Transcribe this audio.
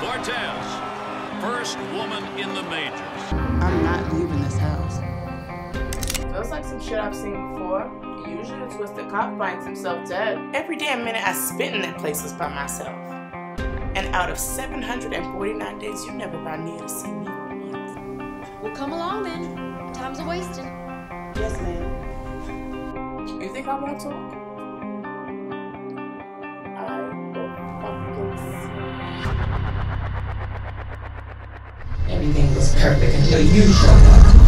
Cortez, first woman in the majors. I'm not leaving this house. Feels like some shit I've seen before. Usually a twisted cop finds himself dead. Every damn minute I spent in that place was by myself. And out of 749 days, you never brought near to see me once. Well, come along then. Time's a wasting. Yes, ma'am. You think I won't talk? I will fucking see. Everything was perfect until you showed up.